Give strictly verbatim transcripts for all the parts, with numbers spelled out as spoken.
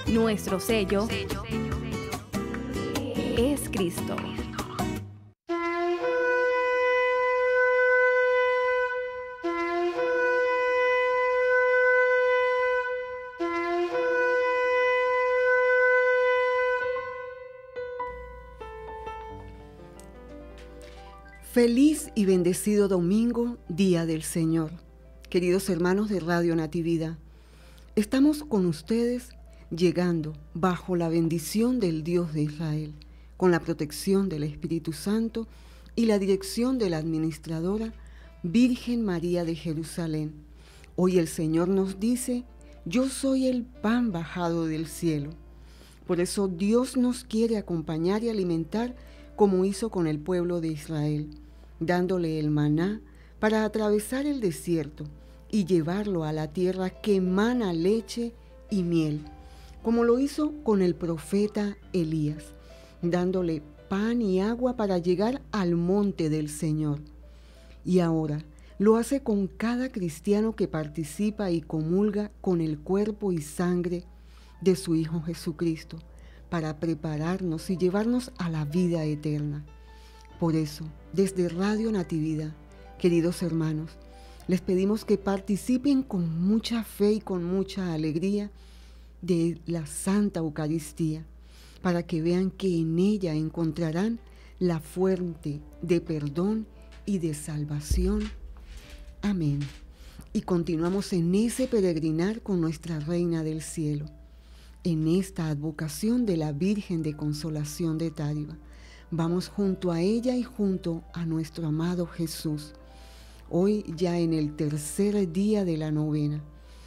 Nuestro sello es Cristo. Feliz y bendecido domingo, Día del Señor. Queridos hermanos de Radio Natividad, estamos con ustedes llegando bajo la bendición del Dios de Israel, con la protección del Espíritu Santo y la dirección de la administradora Virgen María de Jerusalén. Hoy el Señor nos dice: yo soy el pan bajado del cielo. Por eso Dios nos quiere acompañar y alimentar como hizo con el pueblo de Israel, dándole el maná para atravesar el desierto y llevarlo a la tierra que emana leche y miel, como lo hizo con el profeta Elías, dándole pan y agua para llegar al monte del Señor. Y ahora lo hace con cada cristiano que participa y comulga con el cuerpo y sangre de su Hijo Jesucristo, para prepararnos y llevarnos a la vida eterna. Por eso, desde Radio Natividad, queridos hermanos, les pedimos que participen con mucha fe y con mucha alegría de la Santa Eucaristía, para que vean que en ella encontrarán la fuente de perdón y de salvación. Amén. Y continuamos en ese peregrinar con nuestra Reina del Cielo, en esta advocación de la Virgen de Consolación de Táriba. Vamos junto a ella y junto a nuestro amado Jesús. Hoy ya en el tercer día de la novena,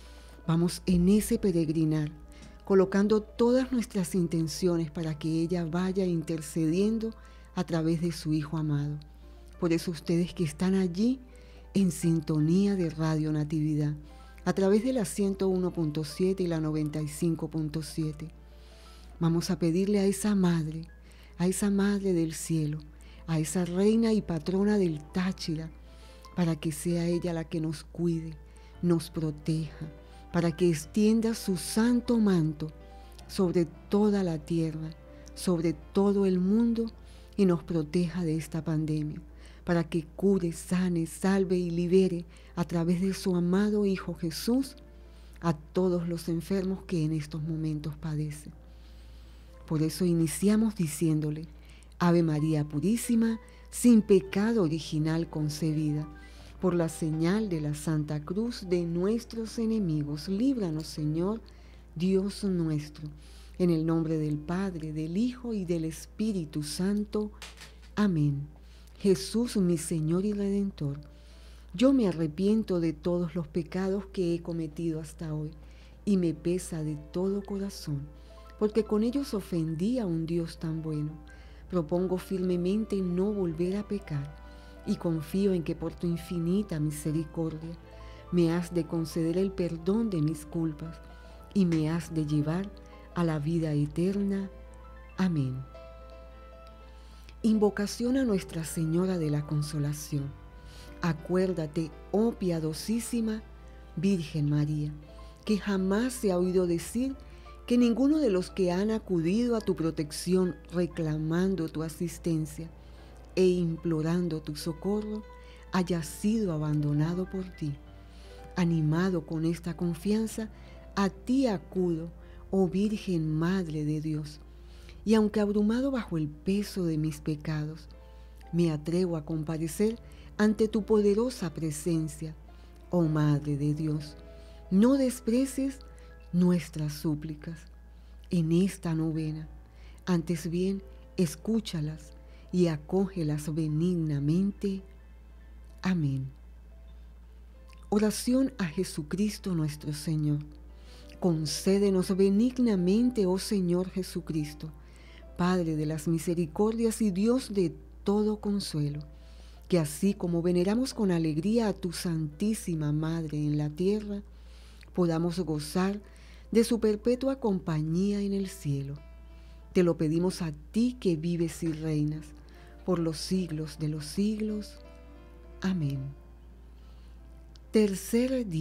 vamos en ese peregrinar, colocando todas nuestras intenciones para que ella vaya intercediendo a través de su Hijo amado. Por eso ustedes que están allí en sintonía de Radio Natividad, a través de la ciento uno punto siete y la noventa y cinco punto siete, vamos a pedirle a esa Madre, a esa Madre del Cielo, a esa Reina y Patrona del Táchira, para que sea ella la que nos cuide, nos proteja, para que extienda su santo manto sobre toda la tierra, sobre todo el mundo, y nos proteja de esta pandemia, para que cure, sane, salve y libere a través de su amado Hijo Jesús a todos los enfermos que en estos momentos padecen. Por eso iniciamos diciéndole: Ave María Purísima, sin pecado original concebida, por la señal de la Santa Cruz de nuestros enemigos, líbranos, Señor, Dios nuestro, en el nombre del Padre, del Hijo y del Espíritu Santo. Amén. Jesús, mi Señor y Redentor, yo me arrepiento de todos los pecados que he cometido hasta hoy, y me pesa de todo corazón, porque con ellos ofendí a un Dios tan bueno. Propongo firmemente no volver a pecar, y confío en que por tu infinita misericordia me has de conceder el perdón de mis culpas, y me has de llevar a la vida eterna. Amén. Invocación a Nuestra Señora de la Consolación. Acuérdate, oh piadosísima Virgen María, que jamás se ha oído decir que ninguno de los que han acudido a tu protección reclamando tu asistencia e implorando tu socorro haya sido abandonado por ti. Animado con esta confianza, a ti acudo, oh Virgen Madre de Dios, y aunque abrumado bajo el peso de mis pecados, me atrevo a comparecer ante tu poderosa presencia. Oh Madre de Dios, no desprecies nuestras súplicas en esta novena, antes bien escúchalas y acógelas benignamente. Amén. Oración a Jesucristo nuestro Señor. Concédenos benignamente, oh Señor Jesucristo, Padre de las misericordias y Dios de todo consuelo, que así como veneramos con alegría a tu Santísima Madre en la tierra, podamos gozar de su perpetua compañía en el cielo. Te lo pedimos a ti que vives y reinas por los siglos de los siglos. Amén. Tercer día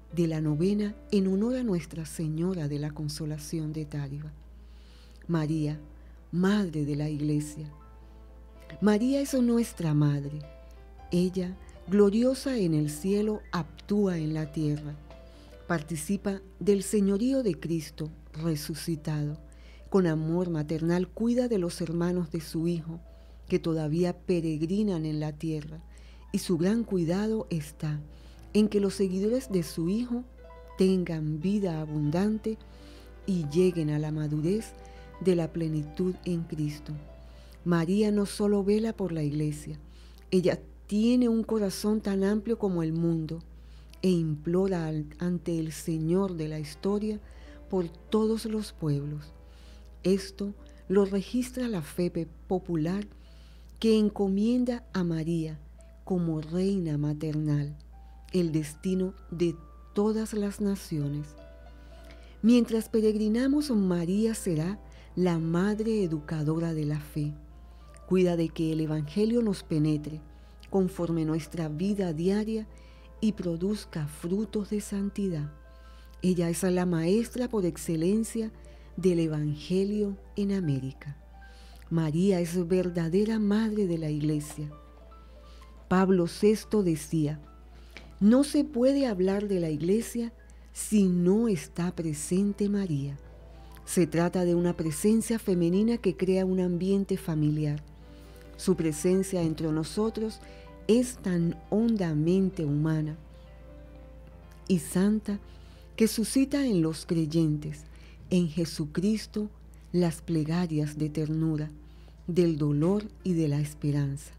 de la novena en honor a Nuestra Señora de la Consolación de Táriba. María, Madre de la Iglesia. María es nuestra Madre. Ella, gloriosa en el cielo, actúa en la tierra. Participa del señorío de Cristo resucitado. Con amor maternal cuida de los hermanos de su Hijo, que todavía peregrinan en la tierra, y su gran cuidado está en que los seguidores de su Hijo tengan vida abundante y lleguen a la madurez de la plenitud en Cristo. María no solo vela por la Iglesia, ella tiene un corazón tan amplio como el mundo e implora al, ante el Señor de la historia por todos los pueblos. Esto lo registra la fe popular que encomienda a María como reina maternal el destino de todas las naciones. Mientras peregrinamos, María será la madre educadora de la fe. Cuida de que el Evangelio nos penetre conforme nuestra vida diaria y produzca frutos de santidad. Ella es la maestra por excelencia del Evangelio en América. María es verdadera madre de la Iglesia. Pablo sexto decía: no se puede hablar de la Iglesia si no está presente María. Se trata de una presencia femenina que crea un ambiente familiar. Su presencia entre nosotros es tan hondamente humana y santa que suscita en los creyentes en Jesucristo las plegarias de ternura, del dolor y de la esperanza.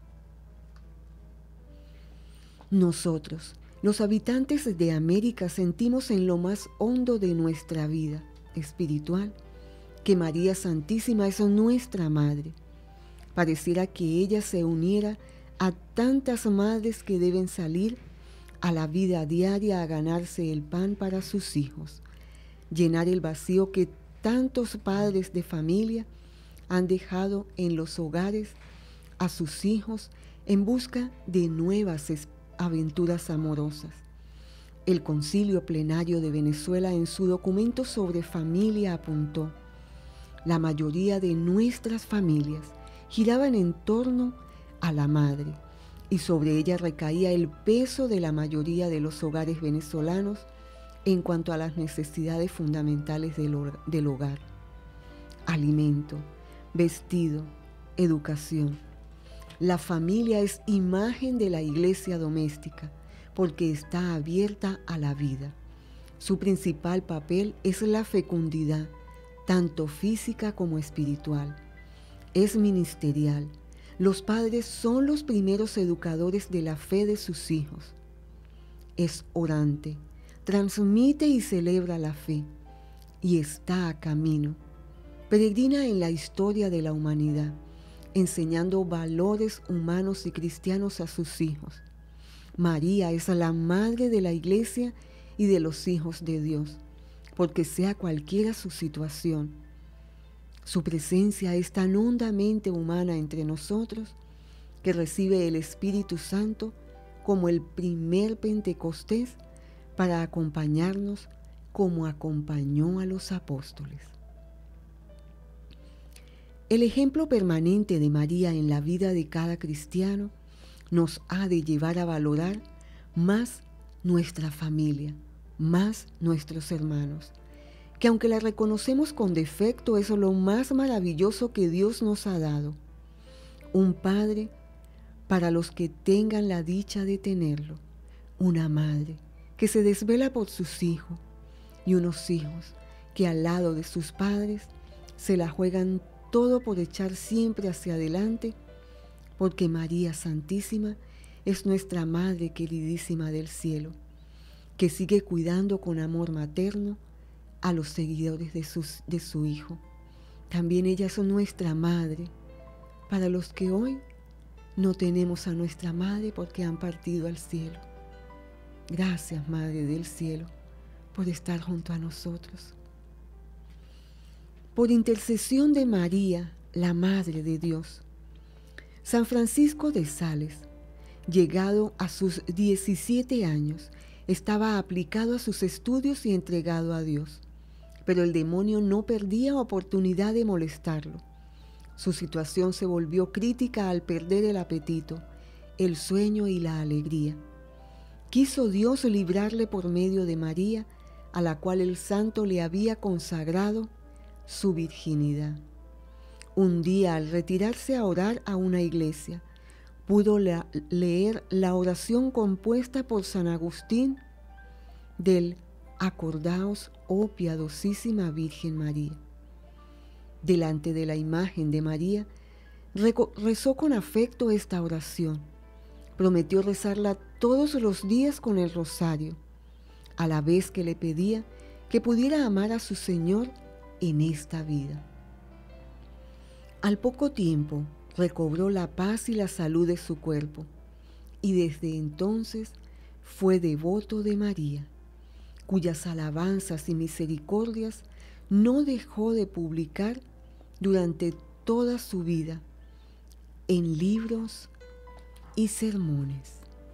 Nosotros, los habitantes de América, sentimos en lo más hondo de nuestra vida espiritual que María Santísima es nuestra Madre. Pareciera que ella se uniera a tantas madres que deben salir a la vida diaria a ganarse el pan para sus hijos, llenar el vacío que tantos padres de familia han dejado en los hogares a sus hijos en busca de nuevas aventuras amorosas. El Concilio Plenario de Venezuela en su documento sobre familia apuntó: la mayoría de nuestras familias giraban en torno a la madre y sobre ella recaía el peso de la mayoría de los hogares venezolanos en cuanto a las necesidades fundamentales del hogar: alimento, vestido, educación. La familia es imagen de la iglesia doméstica porque está abierta a la vida. Su principal papel es la fecundidad, tanto física como espiritual. Es ministerial. Los padres son los primeros educadores de la fe de sus hijos. Es orante, transmite y celebra la fe y está a camino. Peregrina en la historia de la humanidad, enseñando valores humanos y cristianos a sus hijos. María es la madre de la Iglesia y de los hijos de Dios, porque sea cualquiera su situación, su presencia es tan hondamente humana entre nosotros que recibe el Espíritu Santo como el primer Pentecostés para acompañarnos como acompañó a los apóstoles. El ejemplo permanente de María en la vida de cada cristiano nos ha de llevar a valorar más nuestra familia, más nuestros hermanos, que aunque la reconocemos con defecto, es lo más maravilloso que Dios nos ha dado. Un padre para los que tengan la dicha de tenerlo, una madre que se desvela por sus hijos y unos hijos que al lado de sus padres se la juegan todo por echar siempre hacia adelante, porque María Santísima es nuestra Madre queridísima del cielo, que sigue cuidando con amor materno a los seguidores de, sus, de su Hijo. También ella es nuestra Madre para los que hoy no tenemos a nuestra Madre porque han partido al cielo. Gracias, Madre del cielo, por estar junto a nosotros. Por intercesión de María, la Madre de Dios, San Francisco de Sales, llegado a sus diecisiete años, Estaba aplicado a sus estudios y entregado a Dios, pero el demonio no perdía oportunidad de molestarlo. Su situación se volvió crítica al perder el apetito, el sueño y la alegría. Quiso Dios librarle por medio de María, a la cual el santo le había consagrado su virginidad. Un día, al retirarse a orar a una iglesia, pudo la, leer la oración compuesta por San Agustín del Acordaos, oh piadosísima Virgen María. Delante de la imagen de María, rezó con afecto esta oración. Prometió rezarla todos los días con el rosario, a la vez que le pedía que pudiera amar a su Señor en esta vida. Al poco tiempo recobró la paz y la salud de su cuerpo, y desde entonces fue devoto de María, cuyas alabanzas y misericordias no dejó de publicar durante toda su vida en libros y sermones.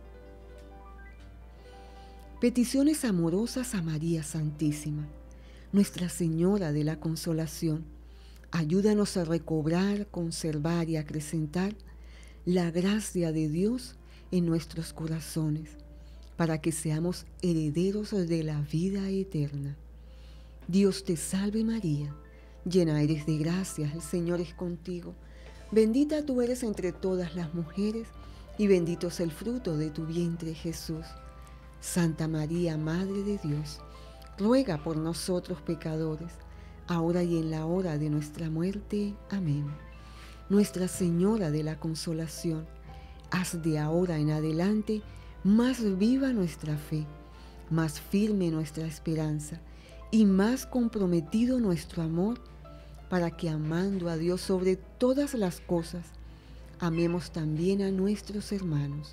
Peticiones amorosas a María Santísima, Nuestra Señora de la Consolación. Ayúdanos a recobrar, conservar y acrecentar la gracia de Dios en nuestros corazones, para que seamos herederos de la vida eterna. Dios te salve María, llena eres de gracia, el Señor es contigo. Bendita tú eres entre todas las mujeres, y bendito es el fruto de tu vientre Jesús. Santa María, Madre de Dios, ruega por nosotros pecadores, ahora y en la hora de nuestra muerte. Amén. Nuestra Señora de la Consolación, haz de ahora en adelante más viva nuestra fe, más firme nuestra esperanza y más comprometido nuestro amor, para que amando a Dios sobre todas las cosas, amemos también a nuestros hermanos.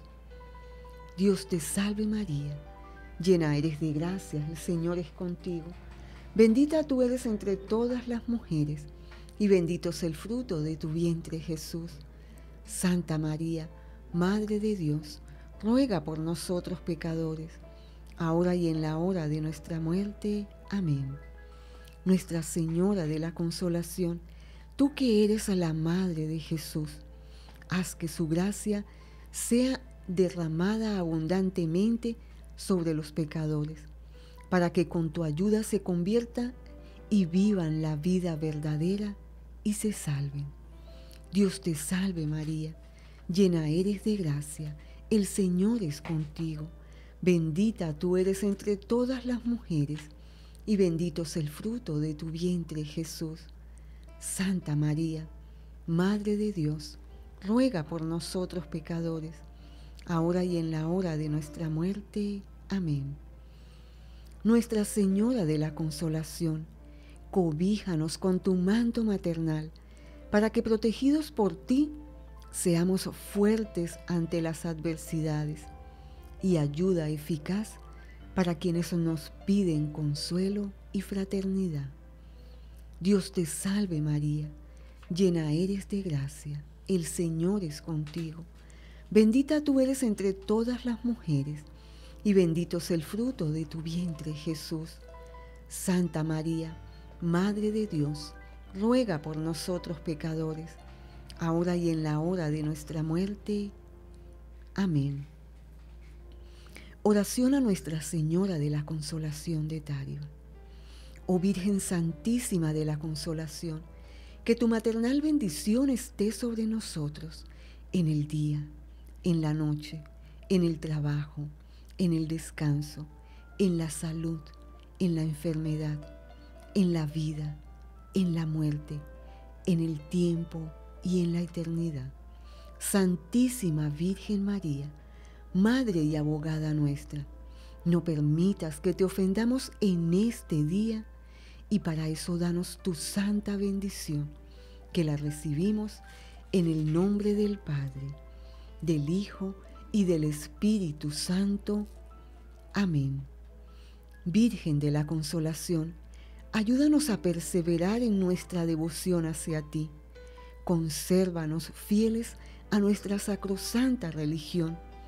Dios te salve María, llena eres de gracia, el Señor es contigo. Bendita tú eres entre todas las mujeres, y bendito es el fruto de tu vientre Jesús. Santa María, Madre de Dios, ruega por nosotros pecadores, ahora y en la hora de nuestra muerte. Amén. Nuestra Señora de la Consolación, tú que eres la Madre de Jesús, haz que su gracia sea derramada abundantemente sobre los pecadores, para que con tu ayuda se convierta y vivan la vida verdadera y se salven. Dios te salve María, llena eres de gracia, el Señor es contigo. Bendita tú eres entre todas las mujeres, y bendito es el fruto de tu vientre Jesús. Santa María, Madre de Dios, ruega por nosotros pecadores, ahora y en la hora de nuestra muerte. Amén. Nuestra Señora de la Consolación, cobíjanos con tu manto maternal, para que protegidos por ti seamos fuertes ante las adversidades, y ayuda eficaz para quienes nos piden consuelo y fraternidad. Dios te salve María, llena eres de gracia, el Señor es contigo. Bendita tú eres entre todas las mujeres, y bendito es el fruto de tu vientre Jesús. Santa María, Madre de Dios, ruega por nosotros pecadores, ahora y en la hora de nuestra muerte. Amén. Oración a Nuestra Señora de la Consolación de Tario. Oh Virgen Santísima de la Consolación, que tu maternal bendición esté sobre nosotros en el día, en la noche, en el trabajo, en el descanso, en la salud, en la enfermedad, en la vida, en la muerte, en el tiempo y en la eternidad. Santísima Virgen María, Madre y abogada nuestra, no permitas que te ofendamos en este día, y para eso danos tu santa bendición, que la recibimos en el nombre del Padre, del Hijo y del Espíritu Santo. Amén. Virgen de la Consolación, ayúdanos a perseverar en nuestra devoción hacia ti. Consérvanos fieles a nuestra sacrosanta religión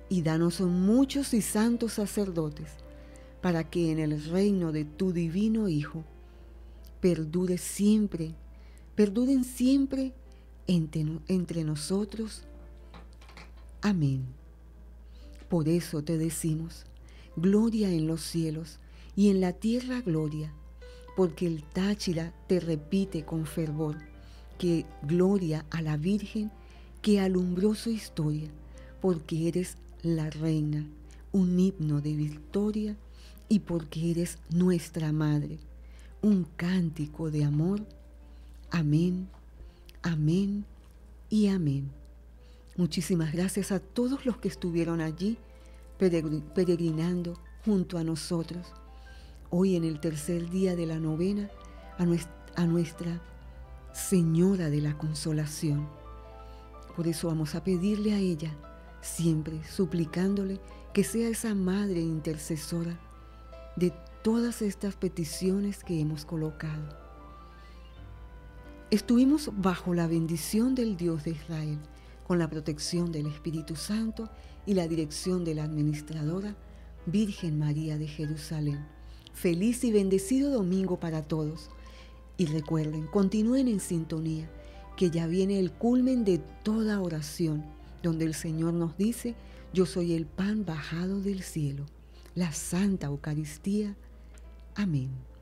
y danos muchos y santos sacerdotes, para que en el reino de tu divino Hijo perdure siempre, perduren siempre entre, entre nosotros. Amén. Por eso te decimos, gloria en los cielos y en la tierra gloria, porque el Táchira te repite con fervor, que gloria a la Virgen que alumbró su historia, porque eres la reina, un himno de victoria, y porque eres nuestra madre, un cántico de amor. Amén, amén y amén. Muchísimas gracias a todos los que estuvieron allí peregrinando junto a nosotros. Hoy en el tercer día de la novena a nuestra, a nuestra Señora de la Consolación. Por eso vamos a pedirle a ella, siempre suplicándole que sea esa madre intercesora de todas estas peticiones que hemos colocado. Estuvimos bajo la bendición del Dios de Israel, con la protección del Espíritu Santo y la dirección de la administradora Virgen María de Jerusalén. Feliz y bendecido domingo para todos. Y recuerden, continúen en sintonía, que ya viene el culmen de toda oración, donde el Señor nos dice: yo soy el pan bajado del cielo, la Santa Eucaristía. Amén.